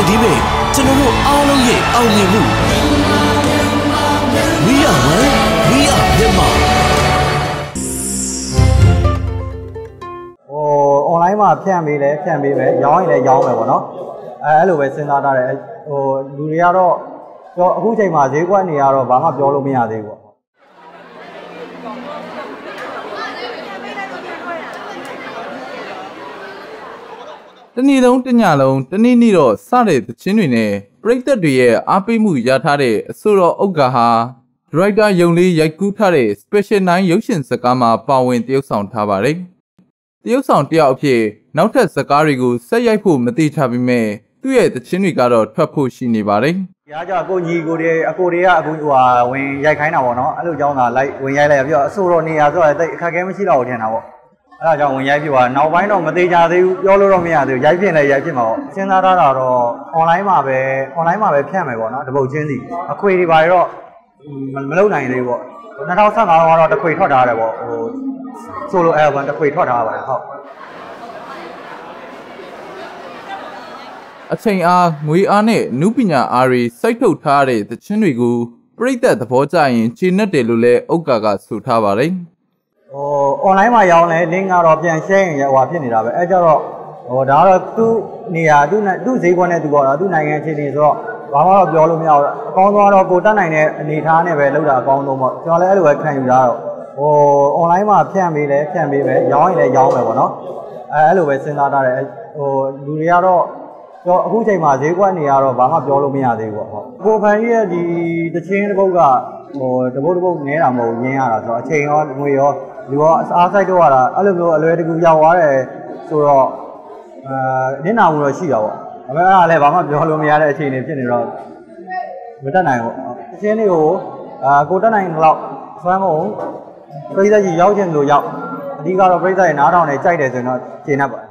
ဒီမဲ့ကျွန်တော်တို့အားလုံးရဲ့အောင်မြင်မှု We are one we are Myanmar online မှာဖြန့်ပေးလဲဖြန့်ပေးမယ်ရောင်းရင်လည်းရောင်းမယ်ပေါ့နော်အဲ့လိုပဲစဉ်းစားထားတယ်လူတွေကတော့အခုချိန်မှာဈေးကွက်နေရတော့ဘာမှပြောလို့မရသေးဘူးပေါ့တနေ့လုံးတညလုံးတနေ့နေ့တော့စတဲ့သချင်းတွေနဲ့ပရိသတ်တွေရဲ့အားပေးမှုရထားတဲ့အဆိုတော်ဥက္ကာဟာဒရိုက်တာယုံလေးရိုက်ကူးထားတဲ့ Special 9 ရုပ်ရှင်ဇာတ်ကားမှာပါဝင်တရုပ်ဆောင်ထားပါတယ်။တရုပ်ဆောင်တယောက်အဖြစ်နောက်ထပ်ဇာတ်ကားတွေကိုဆက်ရိုက်ဖို့မသိချပေမဲ့သူ့ရဲ့သချင်းတွေကတော့ထွက်ဖို့ရှိနေပါတယ်။ဒီကကြောင့်ကိုညီကိုတွေအကိုတွေကအခုဝင်ရိုက်ခိုင်းတာပေါ့နော်။အဲ့လိုကြောင်းသာလိုက်ဝင်ရိုက်လိုက်ပြီးတော့အဆိုတော်နေရာဆိုတော့တိတ်အခက်အခဲမရှိတော့ဘူးထင်တာပေါ့။အဲ့ဒါကြောင့်ဝင်ရိုက်ဖြစ်သွားနောက်ပိုင်းတော့မသေးကြသေးဘူးပြောလို့တော့မရသေးဘူးရိုက်ဖြစ်လည်းရိုက်ဖြစ်မှာပေါ့စဉ်းစားထားတာတော့ online မှာပဲဖြန့်မယ်ပေါ့နော်တပုတ်ချင်းစီအခွေတွေပါတော့မလုပ်နိုင်သေးဘူးပေါ့2015ကတော့တခွေထွက်ထားတယ်ပေါ့solo album တခွေထွက်ထားပါတယ်ဟုတ်အချိန်အားငွေအားနဲ့နုပညာအားတွေစိုက်ထုတ်ထားတဲ့သချင်းတွေကိုပရိသတ်သဘောကျရင်ကျေနပ်တယ်လို့လည်းဥက္ကာကဆိုထားပါတယ် online မှာရောင်းလဲ link ကတော့ပြန် share ရင်ဟိုဖြစ်နေတာပဲအဲကြတော့ဒါကတော့သူ့နေရာသူ့ဈေးကွက်နဲ့သူပေါ့နော်သူ့နိုင်ငံအခြေအနေဆိုတော့ဘာမှတော့ပြောလို့မရဘူးအကောင်းဆုံးကတော့ကိုတက်နိုင်တဲ့အနေအထားနဲ့ပဲလုပ်တာအကောင်းဆုံးပေါ့ကျွန်တော်လည်းအဲ့လိုပဲခံယူတာတော့online မှာဖြန့်ပေးလဲဖြန့်ပေးမယ်ရောင်းရင်လည်းရောင်းမယ်ပေါ့နော်အဲ့လိုပဲစဉ်းစားထားတယ်လူတွေကတော့အခုချိန်မှာဈေးကွက်နေရတော့ဘာမှပြောလို့မရသေးဘူးပေါ့ကိုဖန်ကြီးရဲ့ဒီတချင်းတစ်ပုတ်ကတပုတ်နဲတာမဟုတ်ရင်းရတာဆိုတော့အချိန်ရောငွေရောလူရောအားစိုက်တော့ရတာအဲ့လိုမျိုးအလွယ်တကူရောက်သွားတယ်ဆိုတော့နင်းနာမှုတော့ရှိတာပေါ့ဒါပေမဲ့အဲ့ဒါလည်းဘာမှပြောလို့မရတဲ့အခြေအနေဖြစ်နေတော့မတက်နိုင်ဘူးတချင်းလေးကိုကိုတက်နိုင်တော့ဆွမ်းဖို့ပြည်သက်ကြီးရောက်ခြင်းလို့ရောက်အဓိကတော့ပြည်သက်ရဲ့နားထောင်နေကြိုက်တယ်ဆိုရင်တော့ကျေနပ်ပါ